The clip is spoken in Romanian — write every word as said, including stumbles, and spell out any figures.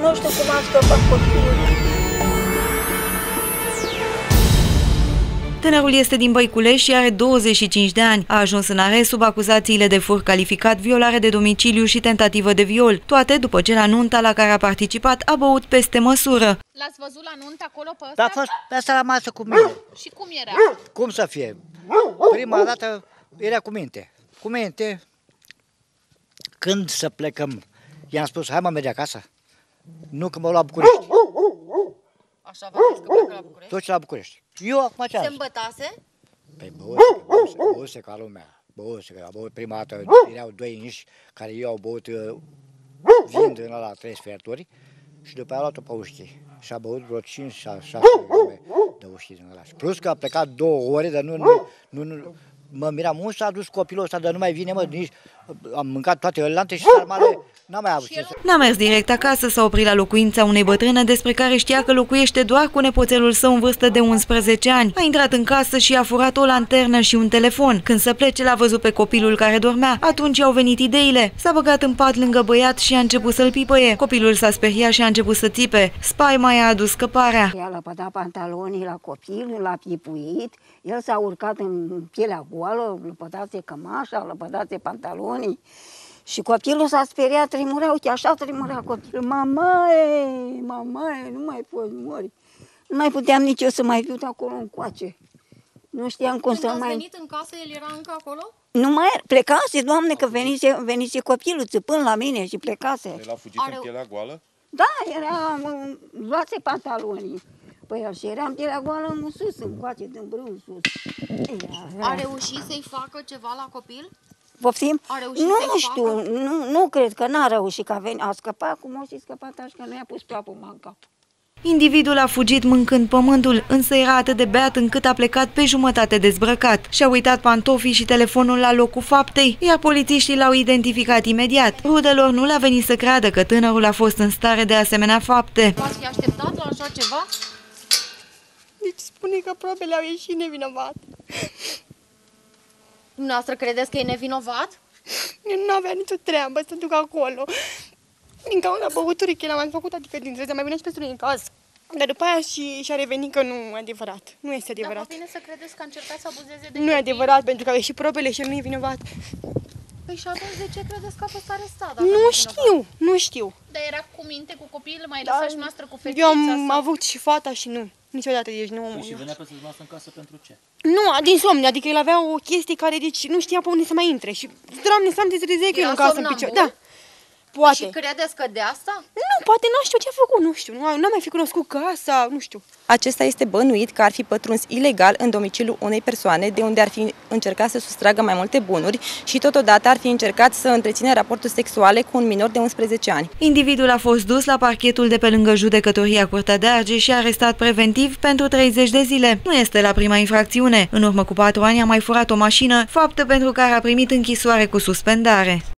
Nu știu cum a scăpat copilul. Tânărul este din Băiculești și are douăzeci și cinci de ani. A ajuns în arest sub acuzațiile de furt calificat, violare de domiciliu și tentativă de viol. Toate după ce la nunta la care a participat a băut peste măsură. L-ați văzut la nuntă acolo pe ăsta? Da, a fost pe asta la masă cu mine. Și cum era? Cum să fie? Prima dată era cu minte. Cu minte. Când să plecăm, i-am spus, hai mă, merge acasă. Nu că mă lua București. Așa v-a zis că pleacă la București? Tot ce la București. Eu acum ce am? Se îmbătase? Păi băuse, băuse, băuse ca lumea. Băuse, că a băut prima dată, erau doi iniși care eu au băut vind în ăla trei sferturi și după aia a luat-o pe uștii. Și a băut vreo cinci șase de uștii din ăla. Plus că a plecat două ore, dar nu, nu, nu, nu mă miram, unde s-a dus copilul ăsta, dar nu mai vine, mă, nici am mâncat toate ălante și sarmale, n-am mai avut ce să... N-a mers direct acasă, s-a oprit la locuința unei bătrâne despre care știa că locuiește doar cu nepoțelul său în vârstă de unsprezece ani. A intrat în casă și a furat o lanternă și un telefon. Când să plece, l-a văzut pe copilul care dormea. Atunci au venit ideile. S-a băgat în pat lângă băiat și a început să-l pipăie. Copilul s-a speriat și a început să țipe. Spaima i-a adus scăparea. I-a lăpădat pantalonii la copil, l-a pipuit, el s-a urcat în pielea goală, lăpădase cămașa, lăpădase pantalonii. Și copilul s-a speriat, tremura, uite, așa tremura copilul. Mamaie, mamaie, nu mai poți mori. Nu mai puteam nici eu să mai fiu de acolo încoace. Nu știam cum să mai... Când ați venit în casă, el era încă acolo? Nu mai plecase, Doamne, că venise, venise copilul țipând la mine și plecase. El a fugit Are... în pielea goală? Da, era, luase pantalonii. Păi el și era în pielea goală în sus, încoace, din brâu sus. A reușit să-i facă ceva la copil? Poftim? Nu știu, facă? nu, nu cred că n-a reușit, că a, venit, a scăpat, cum o și scăpat așa, că nu i-a pus plapuma în cap. Individul a fugit mâncând pământul, însă era atât de beat încât a plecat pe jumătate dezbrăcat. Și-a uitat pantofii și telefonul la locul faptei, iar polițiștii l-au identificat imediat. Rudelor nu le-a venit să creadă că tânărul a fost în stare de asemenea fapte. V-ați fi așteptat la așa ceva? Deci spune că probele au ieșit nevinovat. Dumneavoastră credeți că e nevinovat? Eu nu avea nicio treabă să duc acolo. Din cauza băuturii, că l-am mai făcut, adică din treză, mai venea și pe străini în casă. Dar după aia și, și-a revenit că nu e adevărat. Nu este adevărat. Dar vă vine să credeți că a încercat să abuzeze de Nu e adevărat, pentru că au ieșit probele și el nu e vinovat. Păi și atunci de ce credeți că a fost arestat? Nu știu, nu știu. Dar era cu minte, cu copil, mai lăsați și noastră cu fetița? Eu am sau... avut și fata și nu. Niciodată, deci nu... Păi și venea pe să-ți lasă în casă pentru ce? Nu, din somn, adică el avea o chestie care, deci, nu știa pe unde să mai intre. Și, Doamne, să-mi te trezea că eu în casă în picior. Da. Poate. Și credeți că de asta? Nu, poate nu știu ce a făcut, nu știu. Nu am mai fi cunoscut casa, nu știu. Acesta este bănuit că ar fi pătruns ilegal în domiciliul unei persoane, de unde ar fi încercat să sustragă mai multe bunuri și totodată ar fi încercat să întrețină raporturi sexuale cu un minor de unsprezece ani. Individul a fost dus la parchetul de pe lângă judecătoria Curtea de Argeș și arestat preventiv pentru treizeci de zile. Nu este la prima infracțiune. În urmă cu patru ani a mai furat o mașină, faptă pentru care a primit închisoare cu suspendare.